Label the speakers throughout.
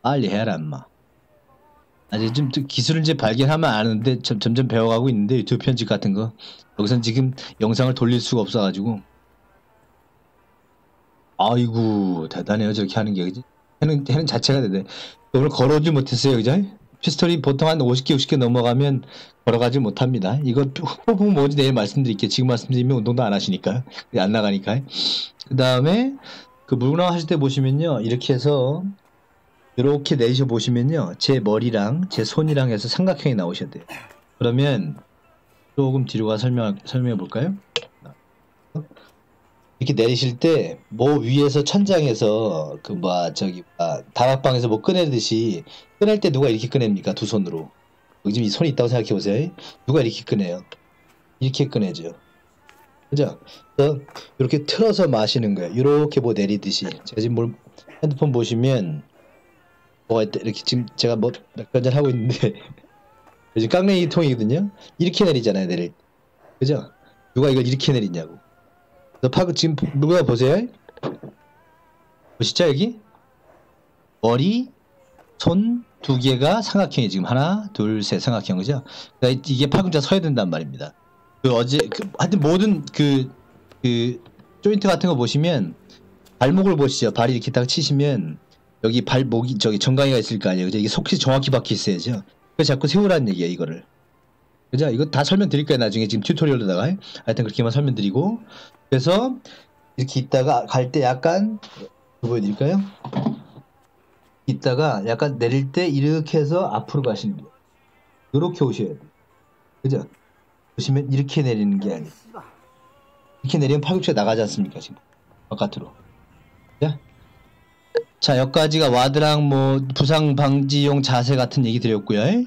Speaker 1: 빨리 해라 인마. 아직 좀 기술을 이제 발견하면 아는데 점점 배워가고 있는데 유튜브 편집 같은 거 여기선 지금 영상을 돌릴 수가 없어가지고. 아이고 대단해요 저렇게 하는 게. 그지? 해는 자체가 대단해. 오늘 걸어오지 못했어요 그죠? 피스톨이 보통 한 50개 60개 넘어가면 걸어가지 못합니다. 이거 후폭풍 뭔지 내일 말씀드릴게요. 지금 말씀드리면 운동도 안 하시니까 안 나가니까. 그 다음에 그 물구나무 하실 때 보시면요 이렇게 해서 이렇게 내리셔 보시면요 제 머리랑 제 손이랑 해서 삼각형이 나오셔야 돼요. 그러면 조금 뒤로 가 설명해 볼까요? 이렇게 내리실 때 뭐 위에서 천장에서 그 뭐 저기 다락방에서 뭐 꺼내듯이 꺼낼 때 누가 이렇게 꺼냅니까? 두 손으로. 여기 지금 이 손이 있다고 생각해 보세요. 누가 이렇게 꺼내요? 이렇게 꺼내죠. 그죠? 그래서 이렇게 틀어서 마시는 거예요. 이렇게 뭐 내리듯이. 제가 지금 핸드폰 보시면 뭐가 있다. 이렇게 지금 제가 뭐 몇 잔 하고 있는데 요즘 깡냉이 통이거든요. 이렇게 내리잖아요. 내릴 때. 그죠? 누가 이걸 이렇게 내리냐고. 지금 누가 보세요? 보시죠 여기? 머리, 손 두 개가 삼각형이 지금 하나, 둘, 셋 삼각형 그죠? 그러니까 이게 팔꿈치가 서야 된단 말입니다. 하여튼 모든 그 조인트 같은 거 보시면 발목을 보시죠. 발이 이렇게 딱 치시면 여기 발목이 저기 정강이가 있을 거 아니에요. 그죠? 이게 속이 정확히 박혀 있어야죠. 그래서 자꾸 세우라는 얘기예요 이거를. 그죠? 이거 다 설명드릴 거예요 나중에 지금 튜토리얼로다가. 하여튼 그렇게만 설명드리고. 그래서 이렇게 있다가 갈 때 약간 보여드릴까요? 있다가 약간 내릴 때 이렇게 해서 앞으로 가시는 거예요. 이렇게 오셔야 돼요. 그죠? 보시면 이렇게 내리는 게 아니에요. 이렇게 내리면 팔꿈치가 나가지 않습니까? 지금 바깥으로. 자, 여기까지가 와드랑 뭐 부상 방지용 자세 같은 얘기 드렸고요.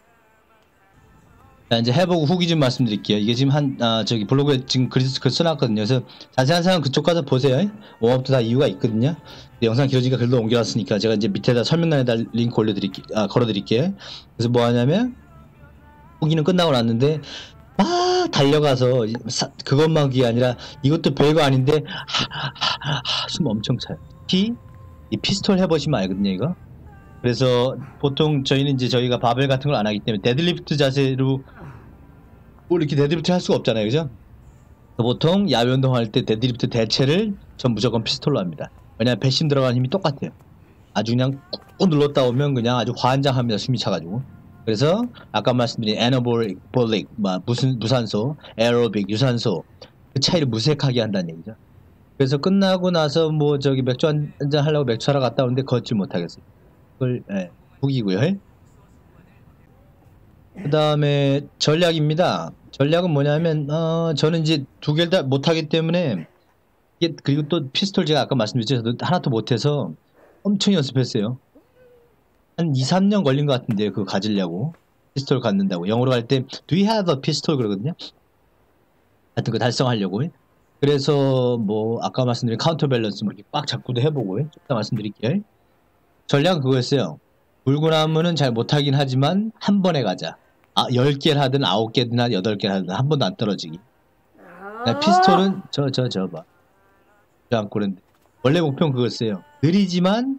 Speaker 1: 자, 이제 해보고 후기 좀 말씀드릴게요. 이게 지금 저기 블로그에 지금 글 써놨거든요. 그래서 자세한 사항 그쪽 가서 보세요. 웜업도 다 이유가 있거든요. 영상 길어지니까 글도 옮겨놨으니까 제가 이제 밑에다 설명란에다 링크 걸어드릴게요. 그래서 뭐 하냐면, 후기는 끝나고 났는데, 막 달려가서, 그것만 그게 아니라, 이것도 별거 아닌데, 숨 엄청 차요. 특히, 이 피스톨 해보시면 알거든요, 이거. 그래서 보통 저희는 이제 저희가 바벨 같은 걸 안 하기 때문에 데드리프트 자세로 뭐 이렇게 데드리프트 할 수가 없잖아요. 그죠? 보통 야외 운동할 때 데드리프트 대체를 전 무조건 피스톨로 합니다. 왜냐면 배심 들어가는 힘이 똑같아요. 아주 그냥 꾹 눌렀다 오면 그냥 아주 환장합니다. 숨이 차가지고. 그래서 아까 말씀드린 애너볼릭, 무산소, 에어로빅, 유산소 그 차이를 무색하게 한다는 얘기죠. 그래서 끝나고 나서 뭐 저기 맥주 한잔 하려고 맥주 하러 갔다 오는데 걷질 못하겠어요. 그걸 후기고요. 그 다음에 전략입니다. 전략은 뭐냐면 저는 이제 두 개를 다 못하기 때문에 이게 그리고 또 피스톨 제가 아까 말씀드렸죠. 저도 하나도 못해서 엄청 연습했어요. 한 2, 3년 걸린 것 같은데요. 그거 가지려고. 피스톨 갖는다고. 영어로 할 때 Do you have a pistol? 그러거든요. 하여튼 그 달성하려고. 그래서 뭐 아까 말씀드린 카운터 밸런스 뭐 이렇게 꽉 잡고도 해보고 좀 이따 말씀드릴게요. 전략은 그거였어요. 물구나무는 잘 못하긴 하지만 한 번에 가자. 10개를 하든 9개든 8개를 하든 한 번도 안 떨어지기. 피스톨은 저 봐. 안 꼬는데. 원래 목표는 그거였어요. 느리지만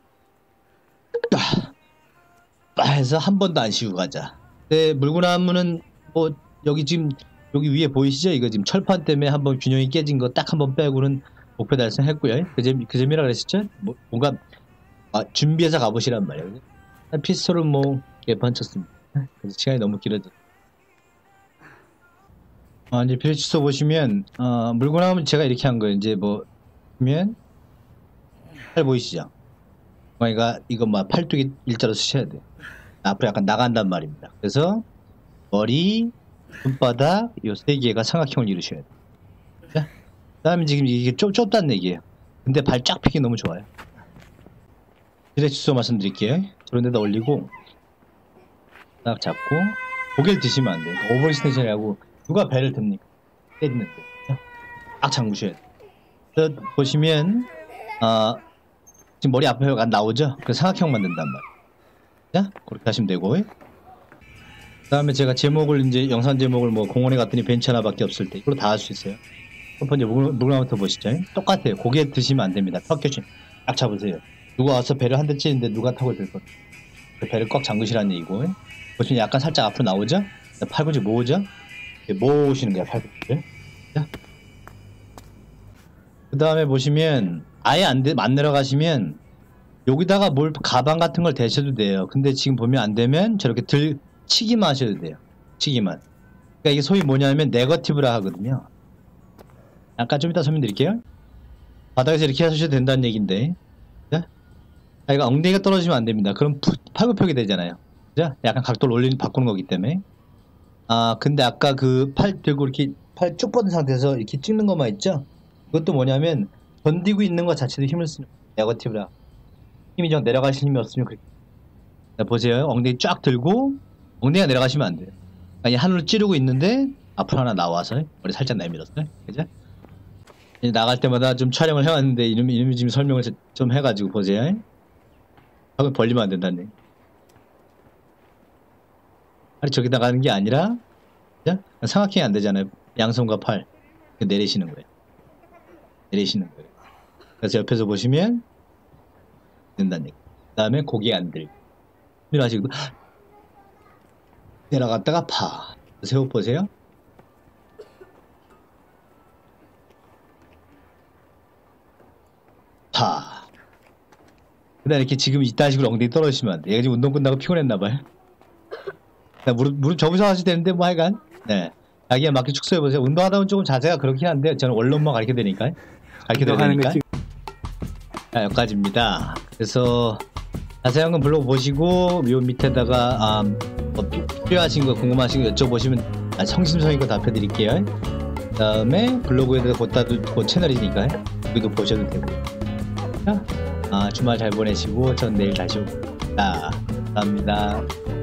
Speaker 1: 해서 한 번도 안 쉬고 가자. 근데 물구나무는 뭐 여기 지금 여기 위에 보이시죠? 이거 지금 철판 때문에 한번 균형이 깨진 거 딱 한 번 빼고는 목표 달성했고요. 그 재미라 그랬었죠? 뭔가 준비해서 가보시란 말이에요. 피스톨은 뭐 개판 쳤습니다. 그래서 시간이 너무 길어져. 이제 필요치소 보시면 물구나무는 제가 이렇게 한 거예요. 이제 뭐 보면 팔 보이시죠? 그러니까 이거 팔뚝이 일자로 쓰셔야 돼요. 앞으로 약간 나간단 말입니다. 그래서 머리, 손바닥 이 세 개가 삼각형을 이루셔야 돼요. 그 다음에 지금 이게 좁다는 얘기예요. 근데 발 쫙 펴기 너무 좋아요. 필요치소 말씀드릴게요. 저런 데다 올리고 딱 잡고 고개를 드시면 안 돼요. 오버리스테이션이라고 누가 배를 듭니까? 때리는데 딱 잠그셔야 돼요. 그래서 보시면 지금 머리 앞에가 나오죠? 그 삼각형 만든단 말이에요. 그렇게 하시면 되고 그 다음에 제가 제목을 이제 영상 제목을 뭐 공원에 갔더니 벤치 하나밖에 없을 때 이걸로 다 할 수 있어요. 첫 번째 물구나무부터 보시죠. 똑같아요. 고개 드시면 안 됩니다. 턱 딱 잡으세요. 누가 와서 배를 한 대 찌는데 누가 타고 들 거야. 그 배를 꽉 잠그시라는 얘기고. 보시면 약간 살짝 앞으로 나오죠? 팔꿈치 모으죠? 모으시는 거야, 팔꿈치를. 그 다음에 보시면 아예 안 내려가시면 여기다가 뭘 가방 같은 걸 대셔도 돼요. 근데 지금 보면 안 되면 저렇게 치기만 하셔도 돼요. 치기만. 그러니까 이게 소위 뭐냐면 네거티브라 하거든요. 약간 좀 이따 설명드릴게요. 바닥에서 이렇게 하셔도 된다는 얘기인데. 자, 이거 엉덩이가 떨어지면 안 됩니다. 그럼 팔굽혀게 되잖아요. 자, 약간 각도를 바꾸는 거기 때문에. 아, 근데 아까 그 팔 들고 이렇게 팔 쭉 뻗은 상태에서 이렇게 찍는 것만 있죠? 그것도 뭐냐면 견디고 있는 것 자체도 힘을 쓰는 네거티브라. 힘이 좀 내려가실 힘이 없으면 그렇게. 자, 보세요. 엉덩이 쫙 들고 엉덩이가 내려가시면 안 돼요. 그러니까 하늘을 찌르고 있는데 앞으로 하나 나와서 머리 살짝 내밀었어요. 그죠? 이제 나갈 때마다 좀 촬영을 해왔는데 이름이 지금 설명을 좀 해가지고 보세요. 하고 벌리면 안 된다는 얘기. 팔이 저기 나가는 게 아니라 그죠? 삼각형이 안 되잖아요. 양손과 팔 내리시는 거예요. 내리시는 거예요. 그래서 옆에서 보시면 된다는 얘기. 그 다음에 고개 안 들고 하시고 내려갔다가 파 세워 보세요. 파. 그다음 이렇게 지금 이딴 식으로 엉덩이 떨어지시면 안 돼. 얘가 지금 운동 끝나고 피곤했나봐요. 무릎 접으셔 하셔도 되는데 뭐 하여간 네. 자기에 맞게 축소해보세요. 운동하다 보면 조금 자세가 그렇긴 한데 저는 원론만 가르쳐 드리니까 자, 여기까지입니다. 그래서 자세한 건 블로그 보시고 요 밑에다가 뭐 필요하신 거 궁금하신 거 여쭤보시면 성심성의껏 답해드릴게요. 그 다음에 블로그에다가 곧 채널이니까 여기도 보셔도 되고. 주말 잘 보내시고 전 내일 다시 오겠습니다. 감사합니다.